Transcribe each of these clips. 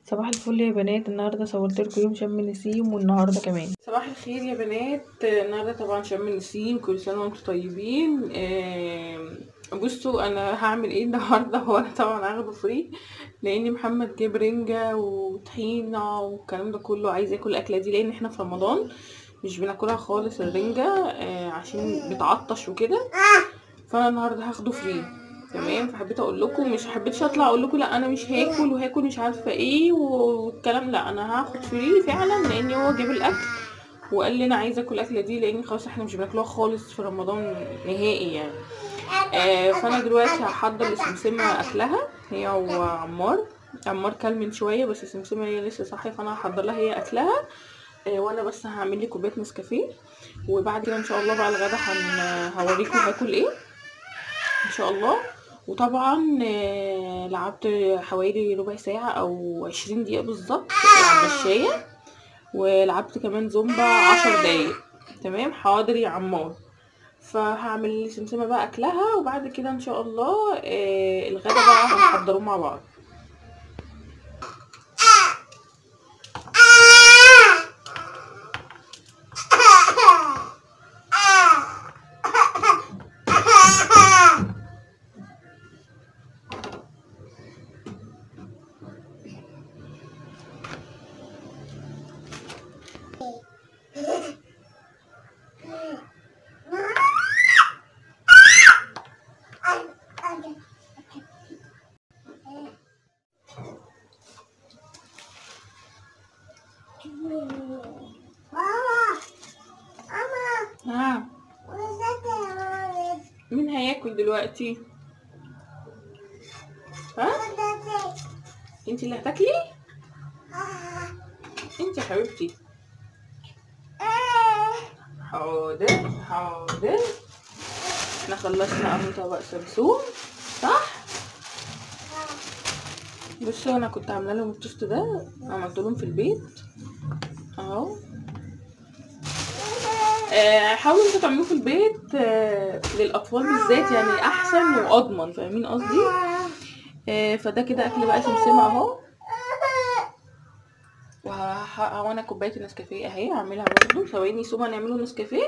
صباح الفل يا بنات. النهارده صورت لكم يوم شم النسيم والنهارده كمان صباح الخير يا بنات. النهارده طبعا شم النسيم، كل سنه وانتم طيبين. بصوا انا هعمل ايه النهارده. هو انا طبعا هاخده فري لان محمد جاب رنجه وطحينه والكلام ده كله، عايز ياكل الاكله دي لان احنا في رمضان مش بناكلها خالص الرنجه، عشان بتعطش وكده. فانا النهارده هاخده فري. تمام. فحبيت اقول لكم، مش حبيتش اطلع اقول لكم لا انا مش هاكل وهاكل مش عارفه ايه والكلام. لا انا هاخد فري فعلا لان هو جاب الاكل وقال لي انا عايزه اكل الاكله دي لان خلاص احنا مش بناكلوها خالص في رمضان نهائي يعني. فانا دلوقتي هحضر لسمسمه اكلها هي وعمار. عمار كل من شويه بس سمسمه هي لسه صاحيه، فانا هحضر لها هي اكلها. وانا بس هعمل لي كوبايه نسكافيه، وبعد كده ان شاء الله بقى الغدا هوريكم هاكل ايه ان شاء الله. وطبعا لعبت حوالي ربع ساعه او 20 دقيقه بالظبط على المشايه، ولعبت كمان زومبا 10 دقايق. تمام. حاضر يا عمار. فهعمل لسمسمه بقى اكلها وبعد كده ان شاء الله الغدا بقى هنحضروه مع بعض. مين هياكل دلوقتي؟ ها؟ انتي اللي هتاكلي؟ انتي يا حبيبتي. حاضر حاضر. احنا خلصنا اهو طبق سمسوم صح؟ بصوا انا كنت عامله لهم التوست ده، عملت لهم في البيت اهو. حاولوا انتوا تعملوه في البيت للاطفال بالذات، يعني احسن واضمن، فاهمين قصدي؟ فده كده اكل بقى سمسمه اهو. وانا كوبايه النسكافيه اهي هعملها برضو. ثواني سوما نعمله نسكافيه.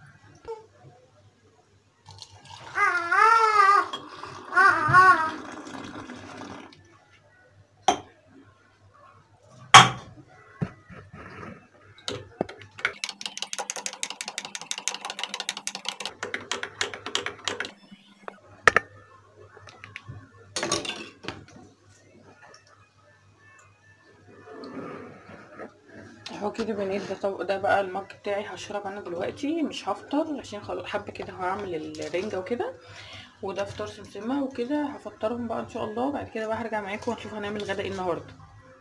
اهو كده بنات. ده بقى المج بتاعي هشرب انا دلوقتي، مش هفطر عشان خلاص حبه كده هعمل الرنجه وكده، وده فطار سمسمه وكده. هفطرهم بقى ان شاء الله، بعد كده بقى هرجع معاكم ونشوف هنعمل غدا ايه النهارده.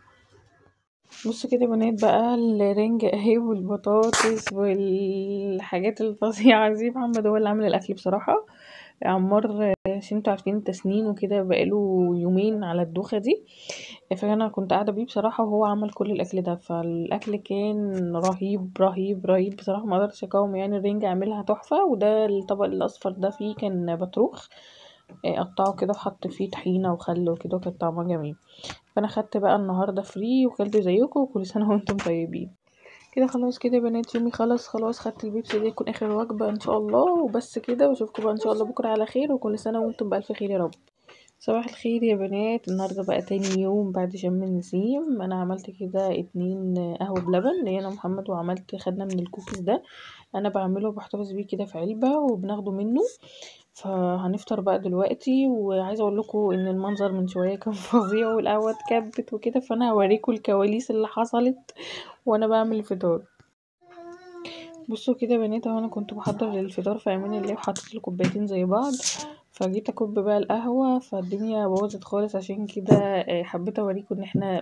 بصوا كده بنات بقى الرنج اهي والبطاطس والحاجات الفظيعه دي. محمد هو اللي عامل الاكل بصراحه. عمار عشان انتوا عارفين التسنين وكده بقاله يومين على الدوخه دي، فانا كنت قاعده بيه بصراحه وهو عمل كل الاكل ده. فالاكل كان رهيب رهيب رهيب بصراحه، ما قدرتش اقاوم. يعني الرنجة عاملها تحفه. وده الطبق الاصفر ده فيه كان بطروخ، قطعه كده وحط فيه طحينه وخل وكده وكان طعمه جميل. فانا خدت بقى النهارده فري وكلت زيكم، وكل سنه وانتم طيبين. كده خلاص كده يا بنات يومي خلاص خدت البيبسي دي يكون اخر وجبه ان شاء الله. وبس كده، واشوفكم بقى ان شاء الله بكره على خير، وكل سنه وانتم بالف خير يا رب. صباح الخير يا بنات. النهارده بقى تاني يوم بعد شم النسيم. انا عملت كده 2 قهوه بلبن ليا انا محمد، وعملت خدنا من الكوكيز ده. انا بعمله بحتفظ بيه كده في علبه وبناخده منه. فهنفطر بقى دلوقتي، وعايزه اقول لكم ان المنظر من شويه كان فظيع والقهوه اتكبت وكده. فانا هوريكم الكواليس اللي حصلت وانا بعمل الفطار. بصوا كده يا بنات اهو انا كنت بحضر للفطار في امان الله، وحطيت الكوبايتين زي بعض. فجيت اكب بقى القهوه فالدنيا باظت خالص، عشان كده حبيت اوريكم ان احنا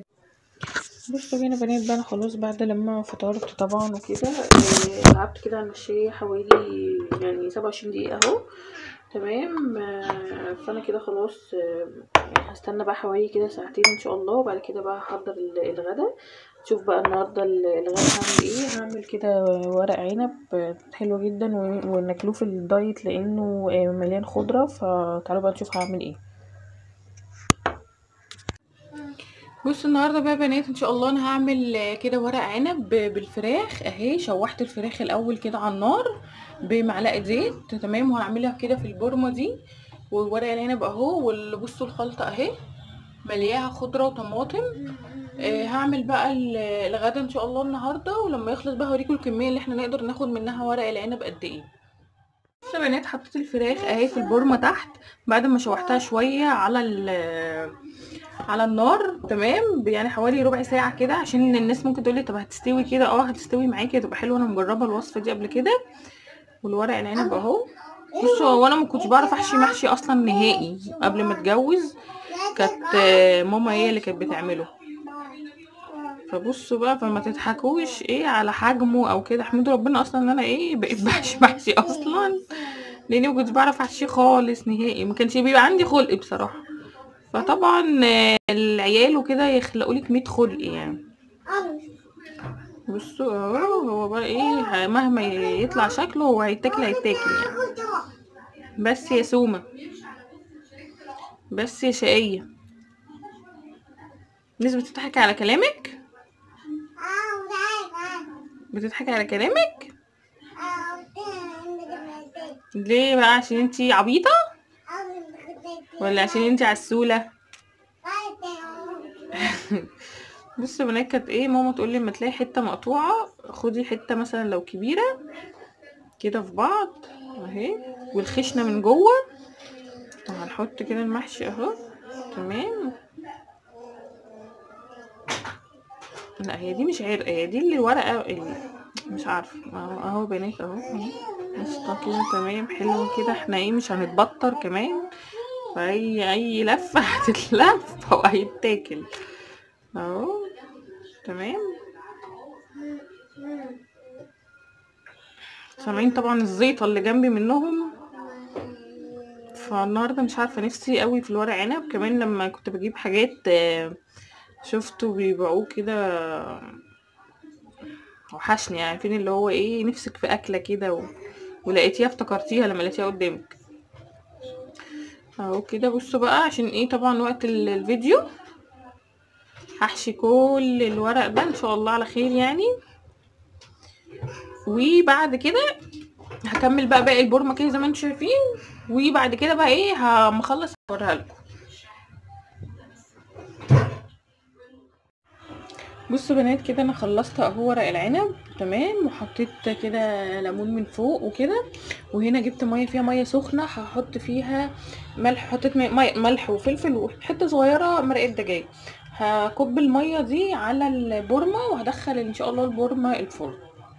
بصوا هنا بنات بقى انا خلاص بعد لما فطرت طبعا وكده. لعبت كده على المشاية حوالي يعني 27 دقيقة اهو. تمام. فانا كده خلاص هستنى بقى حوالي كده ساعتين ان شاء الله، وبعد كده بقى هحضر الغدا. شوف بقى النهارده الغدا هعمل ايه. هعمل كده ورق عنب حلو جدا وناكلوه في الدايت لانه مليان خضره. فتعالوا بقى نشوف هعمل ايه. بصوا النهارده بقى يا بنات ان شاء الله انا هعمل كده ورق عنب بالفراخ اهي. شوحت الفراخ الاول كده على النار بمعلقه زيت تمام، وهعملها كده في البورمه دي. وورق العنب اهو، وبصوا الخلطه اهي ملياها خضره وطماطم. هعمل بقى الغدا ان شاء الله النهارده، ولما يخلص بقى هوريكم الكميه اللي احنا نقدر ناخد منها ورق العنب قد ايه. بصوا يا بنات حطيت الفراخ اهي في البورمه تحت بعد ما شوحتها شويه على النار تمام، يعني حوالي ربع ساعه كده، عشان الناس ممكن تقولي طب هتستوي كده؟ هتستوي معاكي، هتبقى حلوه، انا مجربه الوصفه دي قبل كده. والورق العنب اهو. بصوا هو انا ما كنتش بعرف احشي محشي اصلا نهائي قبل ما اتجوز، كانت ماما هي اللي كانت بتعمله. فبصوا بقى، فما تضحكوش على حجمه او كده، احمدوا ربنا اصلا ان انا بقيت بحشي محشي اصلا، لاني ما كنتش بعرف احشي خالص نهائي، ما كانش بيبقى عندي خلق بصراحه. فطبعا العيال وكده يخلقولك 100 خلق يعني. بصوا اهو، هو بقى مهما يطلع شكله هو هيتاكل يعني. بس يا سومة، بس يا شقية، الناس بتضحك على كلامك، بتضحك على كلامك ليه بقى؟ عشان انتي عبيطة ولا عشان انتي عسولة؟ بصوا يا بنات، كانت ماما تقول لي لما تلاقي حته مقطوعه خدي حته مثلا لو كبيره كده في بعض اهي، والخشنه من جوه، وهنحط كده المحشي اهو تمام. لا هي دي مش عرق، هي دي اللي الورقه مش عارفه اهو بنات اهو قشطه كده تمام حلو كده. احنا مش هنتبطر كمان، فاي لفه هتتلف وهيتاكل اهو تمام. سامعين طبعا الزيطه اللي جنبي منهم. فالنهارده مش عارفه نفسي قوي في الورق عنب، كمان لما كنت بجيب حاجات شفته بيبيعوه كده وحشني، يعني عارفين اللي هو نفسك في اكله كده ولقيتيها افتكرتيها لما لقيتيها قدامك اهو كده. بصوا بقى عشان طبعا وقت الفيديو هحشي كل الورق ده ان شاء الله على خير يعني، وبعد كده هكمل بقى باقي البورمه كده زي ما انتم شايفين، وبعد كده بقى هخلص هوريها لكم. بصوا بنات كده انا خلصت اهو ورق العنب تمام، وحطيت كده ليمون من فوق وكده، وهنا جبت ميه فيها ميه سخنه هحط فيها ملح، حطيت ملح وفلفل وحته صغيره مرقه دجاج. هكب الميه دي على البورمه وهدخل ان شاء الله البورمه الفرن.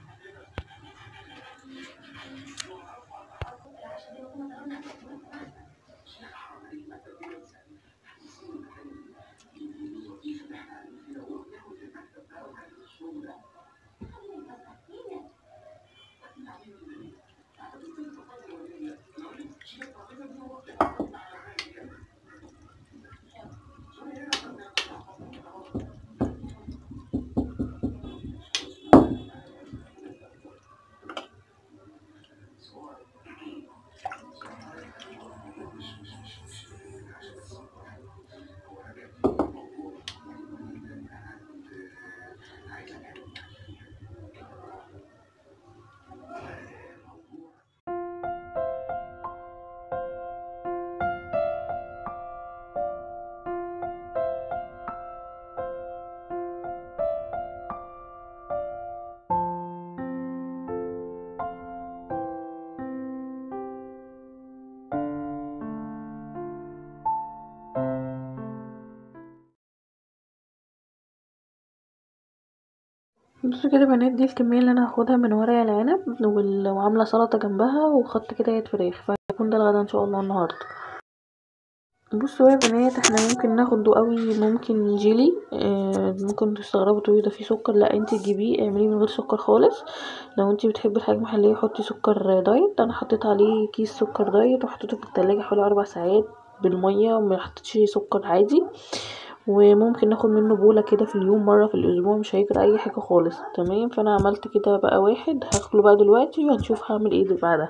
بصوا كده بنات، دي الكميه اللي انا هاخدها من ورق العنب وعامله سلطه جنبها وخدت كده فراخ، فهيكون ده الغدا ان شاء الله النهارده. بصوا يا بنات، احنا ممكن ناخده قوي، ممكن جيلي، ممكن تستغربوا تقولوا ده فيه سكر، لا انتي تجيبيه اعمليه من غير سكر خالص. لو انتي بتحبي الحاجه محليه حطي سكر دايت، انا حطيت عليه كيس سكر دايت وحطيته في التلاجة حوالي 4 ساعات بالميه، وما حطيتش سكر عادي. وممكن ناخد منه بولة كده في اليوم مرة في الاسبوع، مش هيجرى اي حاجة خالص تمام. فانا عملت كده بقى واحد هاكله بقى دلوقتي، وهنشوف هعمل ايه بعدها.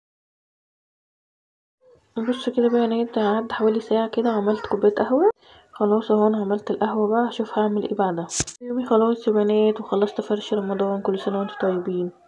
بصوا كده بقى، انا قعدت حوالي ساعة كده وعملت كوباية قهوة خلاص اهو انا عملت القهوة بقى، هشوف هعمل ايه بعدها. يومي خلاص يا بنات، وخلصت فرش رمضان. كل سنة وانتم طيبين.